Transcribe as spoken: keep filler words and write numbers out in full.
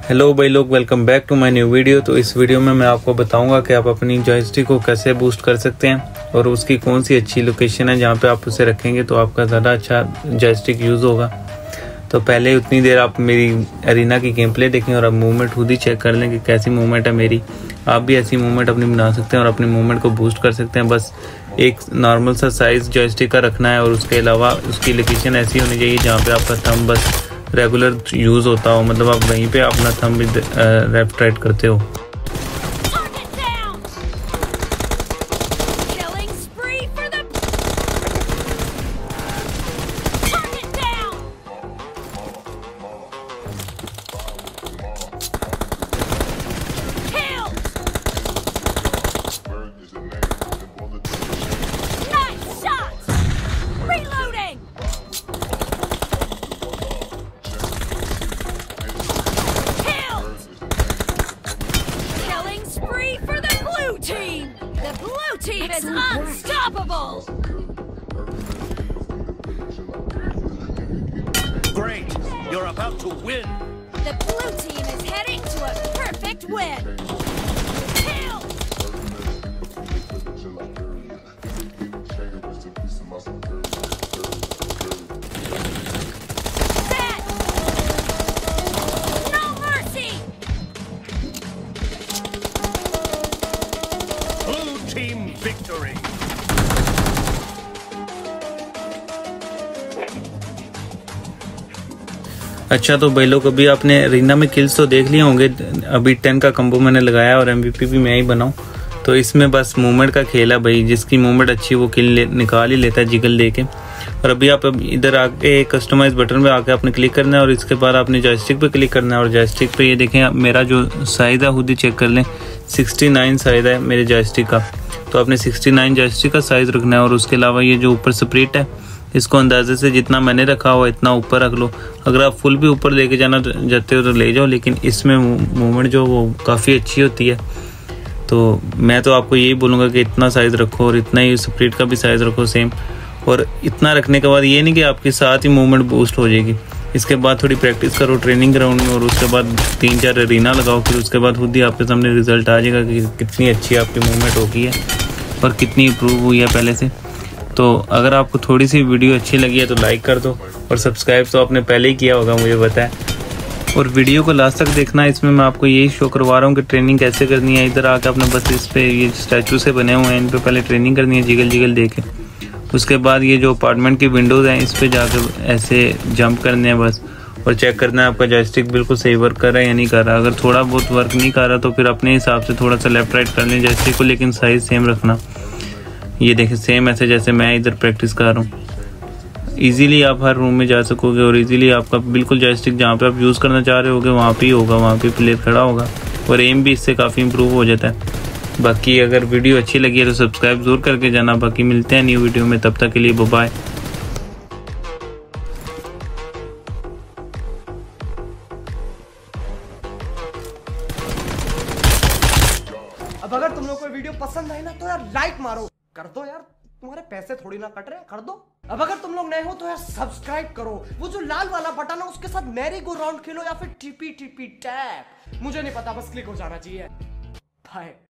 Hello भाई लोग, welcome back to my new video. तो इस वीडियो में मैं आपको बताऊंगा कि आप अपनी जॉयस्टिक को कैसे बूस्ट कर सकते हैं और उसकी कौन सी अच्छी लोकेशन है जहां पे आप उसे रखेंगे तो आपका ज़्यादा अच्छा जॉयस्टिक यूज़ होगा। तो पहले उतनी देर आप मेरी एरिना की गेम प्ले देखें और आप मूवमेंट खुद ही चेक कर लें कि कैसी मूवमेंट है मेरी। आप भी ऐसी मूवमेंट अपनी बना सकते हैं और अपनी मूवमेंट को बूस्ट कर सकते हैं। बस एक नॉर्मल सा साइज़ जॉयस्टिक का रखना है और उसके अलावा उसकी लोकेशन ऐसी होनी चाहिए जहाँ पे आपका थंब बस रेगुलर यूज़ होता हो, मतलब आप वहीं पे अपना थंब लेफ्ट राइट करते हो। Team is unstoppable! Great! You're about to win! The blue team is heading to a perfect win! Kill! Set! No mercy! Blue team victory! अच्छा तो भाई लोग, अभी आपने एरिना में किल्स तो देख लिए होंगे। अभी टेन का कम्बो मैंने लगाया और एमवीपी भी मैं ही बनाऊं। तो इसमें बस मूवमेंट का खेल है भाई, जिसकी मूवमेंट अच्छी वो किल निकाल ही लेता है जिगल दे के। और अभी आप इधर आके कस्टमाइज बटन पे आके आपने क्लिक करना है और इसके बाद आपने जॉयस्टिक पे क्लिक करना है। और जॉयस्टिक पे ये देखें, मेरा जो साइज़ है खुद ही चेक कर लें, सिक्सटी नाइन साइज़ है मेरे जॉयस्टिक का। तो आपने सिक्सटी नाइन जॉयस्टिक का साइज़ रखना है। और उसके अलावा ये जो ऊपर स्प्रिट है, इसको अंदाजे से जितना मैंने रखा हुआ इतना ऊपर रख लो। अगर आप फुल भी ऊपर लेके जाना जाते हो तो ले जाओ, लेकिन इसमें मूवमेंट जो वो काफ़ी अच्छी होती है। तो मैं तो आपको यही बोलूँगा कि इतना साइज़ रखो और इतना ही स्प्रिट का भी साइज़ रखो सेम। और इतना रखने के बाद ये नहीं कि आपके साथ ही मूवमेंट बूस्ट हो जाएगी। इसके बाद थोड़ी प्रैक्टिस करो ट्रेनिंग ग्राउंड में और उसके बाद तीन चार एरिना लगाओ, फिर उसके बाद खुद ही आपके सामने रिजल्ट आ जाएगा कि कितनी अच्छी आपकी मूवमेंट होगी है और कितनी इम्प्रूव हुई है पहले से। तो अगर आपको थोड़ी सी वीडियो अच्छी लगी है तो लाइक कर दो और सब्सक्राइब तो आपने पहले ही किया होगा मुझे पता है। और वीडियो को लास्ट तक देखना, इसमें मैं आपको यही शो करवा रहा हूँ कि ट्रेनिंग कैसे करनी है। इधर आकर आपने बस इस पे ये स्टैचू से बने हुए हैं, इन पे पहले ट्रेनिंग करनी है जिगल जिगल दे के। उसके बाद ये जो अपार्टमेंट की विंडोज़ हैं इस पर जाकर ऐसे जंप करने हैं बस, और चेक करना है आपका जॉयस्टिक बिल्कुल सही वर्क कर रहा है या नहीं कर रहा। अगर थोड़ा बहुत वर्क नहीं कर रहा तो फिर अपने हिसाब से थोड़ा सा लेफ्ट राइट कर लें जॉयस्टिक को, लेकिन साइज़ सेम रखना। ये देखें सेम ऐसे जैसे मैं इधर प्रैक्टिस कर रहा हूँ। इजीली आप हर रूम में जा सकोगे और इजीली आपका बिल्कुल जॉयस्टिक जहाँ पे आप यूज़ करना चाह रहे होगे वहाँ पे ही होगा, वहाँ पे प्लेयर खड़ा होगा और एम भी इससे काफ़ी इम्प्रूव हो जाता है। बाकी अगर वीडियो अच्छी लगी है तो सब्सक्राइब जरूर करके जाना। बाकी मिलते हैं न्यू वीडियो में, तब तक के लिए बाय बाय। अब अगर तुम लोग को वीडियो पसंद आए ना तो यार लाइक मारो, कर दो यार, तुम्हारे पैसे थोड़ी ना कट रहे हैं, कर दो। अब अगर तुम लोग नए हो तो यार सब्सक्राइब करो, वो जो लाल वाला बटन है उसके साथ मैरी गो राउंड खेलो या फिर टीपी टीपी टैप, मुझे नहीं पता, बस क्लिक हो जाना चाहिए। बाय।